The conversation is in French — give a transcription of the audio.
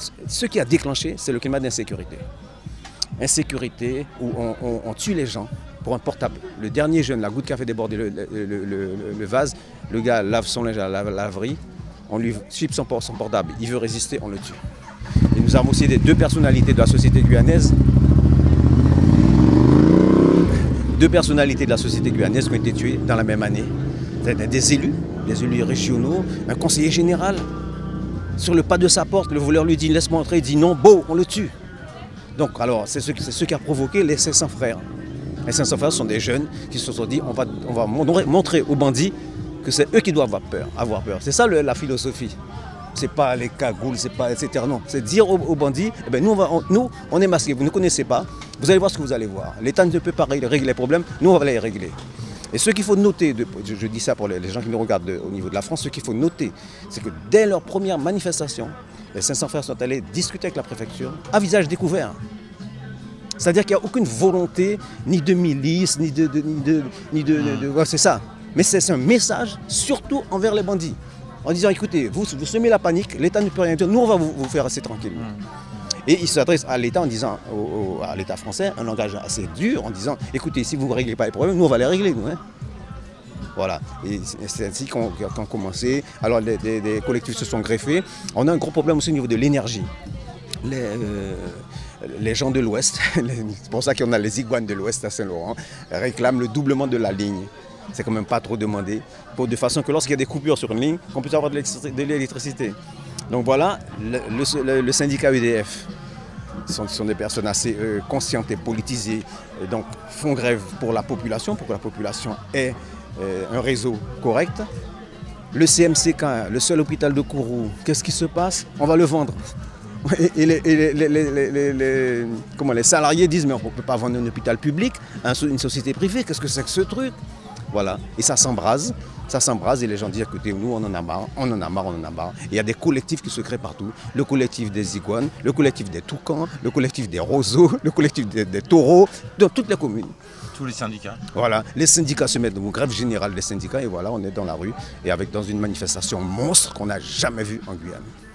ce qui a déclenché, c'est le climat d'insécurité. Insécurité où on tue les gens pour un portable. Le dernier jeune, la goutte qui a fait déborder le vase, le gars lave son linge à la laverie, on lui chipe son portable, il veut résister, on le tue. Et nous avons aussi deux personnalités de la société guyanaise. Deux personnalités de la société guyanaise qui ont été tuées dans la même année. Des élus régionaux, un conseiller général. Sur le pas de sa porte, le voleur lui dit « laisse-moi entrer », il dit « non, bon, on le tue ». Donc alors, c'est ce qui a provoqué les 500 frères. Les 500 frères sont des jeunes qui se sont dit on va montrer aux bandits que c'est eux qui doivent avoir peur. C'est ça la philosophie. C'est pas les cagoules, c'est pas etc. Non, c'est dire aux bandits, eh bien, nous on est masqués, vous ne connaissez pas, vous allez voir ce que vous allez voir. L'État ne peut pas régler les problèmes, nous on va les régler. Et ce qu'il faut noter, je dis ça pour les gens qui nous regardent au niveau de la France, ce qu'il faut noter, c'est que dès leur première manifestation, les 500 frères sont allés discuter avec la préfecture à visage découvert. C'est-à-dire qu'il n'y a aucune volonté ni de milice, ni de ouais, c'est ça. Mais c'est un message surtout envers les bandits. En disant, écoutez, vous semez la panique, l'État ne peut rien dire, nous on va vous faire assez tranquille. Et il s'adresse à l'État en disant, à l'État français, un langage assez dur, en disant, écoutez, si vous ne réglez pas les problèmes, nous on va les régler, nous. Hein. Voilà, et c'est ainsi qu'on a commencé. Alors des collectifs se sont greffés. On a un gros problème aussi au niveau de l'énergie. Les gens de l'Ouest, c'est pour ça qu'on a les iguanes de l'Ouest à Saint-Laurent, réclament le doublement de la ligne. C'est quand même pas trop demandé, de façon que lorsqu'il y a des coupures sur une ligne, qu'on puisse avoir de l'électricité. Donc voilà, le syndicat EDF, ce sont des personnes assez conscientes et politisées, et donc font grève pour la population, pour que la population ait un réseau correct. Le CMCK, le seul hôpital de Kourou, qu'est-ce qui se passe? On va le vendre. Et les salariés disent mais on ne peut pas vendre un hôpital public à une société privée, qu'est-ce que c'est que ce truc? Voilà, et ça s'embrase et les gens disent écoutez, nous on en a marre, on en a marre, on en a marre. Et il y a des collectifs qui se créent partout, le collectif des iguanes, le collectif des toucans, le collectif des roseaux, le collectif des taureaux, dans toutes les communes. Tous les syndicats. Voilà, les syndicats se mettent dans une grève générale des syndicats et voilà, on est dans la rue et dans une manifestation monstre qu'on n'a jamais vue en Guyane.